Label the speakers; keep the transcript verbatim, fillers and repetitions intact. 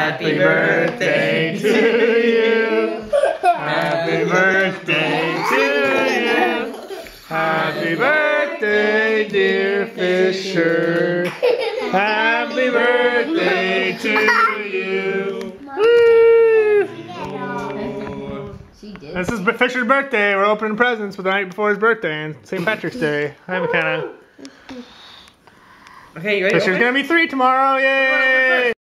Speaker 1: Happy birthday to you. Happy birthday to you. Happy birthday, dear Fisher. Happy birthday to you. Woo! This is Fisher's birthday. We're opening presents for the night before his birthday and Saint Patrick's Day. Hi, McKenna.
Speaker 2: Okay, you ready?
Speaker 1: Fisher's gonna be three tomorrow. Yay!